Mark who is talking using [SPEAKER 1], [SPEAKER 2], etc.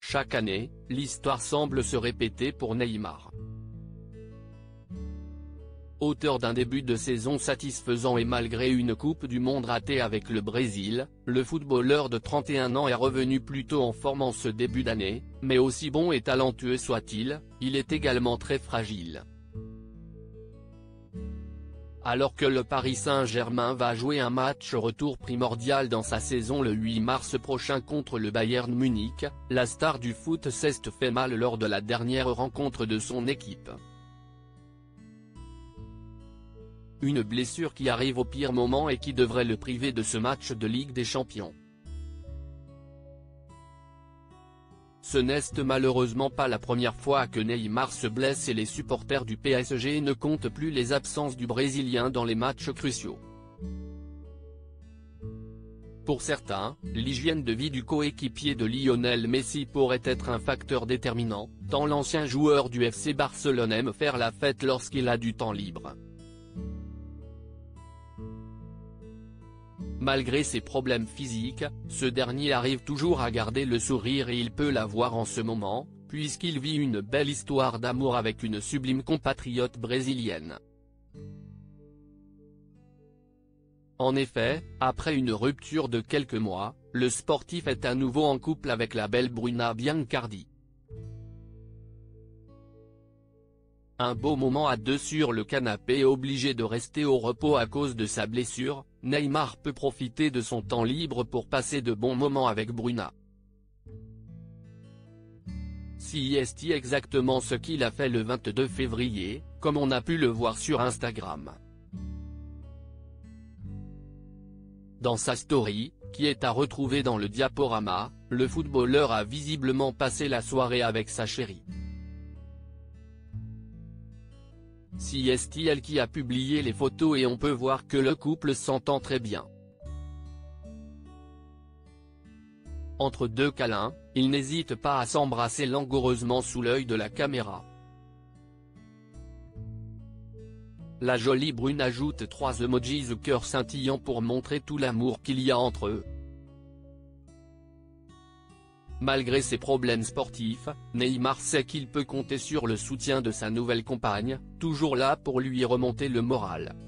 [SPEAKER 1] Chaque année, l'histoire semble se répéter pour Neymar. Auteur d'un début de saison satisfaisant et malgré une Coupe du Monde ratée avec le Brésil, le footballeur de 31 ans est revenu plutôt en forme en ce début d'année, mais aussi bon et talentueux soit-il, il est également très fragile. Alors que le Paris Saint-Germain va jouer un match retour primordial dans sa saison le 8 mars prochain contre le Bayern Munich, la star du foot s'est fait mal lors de la dernière rencontre de son équipe. Une blessure qui arrive au pire moment et qui devrait le priver de ce match de Ligue des Champions. Ce n'est malheureusement pas la première fois que Neymar se blesse et les supporters du PSG ne comptent plus les absences du Brésilien dans les matchs cruciaux. Pour certains, l'hygiène de vie du coéquipier de Lionel Messi pourrait être un facteur déterminant, tant l'ancien joueur du FC Barcelone aime faire la fête lorsqu'il a du temps libre. Malgré ses problèmes physiques, ce dernier arrive toujours à garder le sourire et il peut l'avoir en ce moment, puisqu'il vit une belle histoire d'amour avec une sublime compatriote brésilienne. En effet, après une rupture de quelques mois, le sportif est à nouveau en couple avec la belle Bruna Biancardi. Un beau moment à deux sur le canapé. Obligé de rester au repos à cause de sa blessure, Neymar peut profiter de son temps libre pour passer de bons moments avec Bruna. C'est exactement ce qu'il a fait le 22 février, comme on a pu le voir sur Instagram. Dans sa story, qui est à retrouver dans le diaporama, le footballeur a visiblement passé la soirée avec sa chérie. C'est elle qui a publié les photos et on peut voir que le couple s'entend très bien. Entre deux câlins, ils n'hésitent pas à s'embrasser langoureusement sous l'œil de la caméra. La jolie brune ajoute 3 emojis cœur scintillant pour montrer tout l'amour qu'il y a entre eux. Malgré ses problèmes sportifs, Neymar sait qu'il peut compter sur le soutien de sa nouvelle compagne, toujours là pour lui remonter le moral.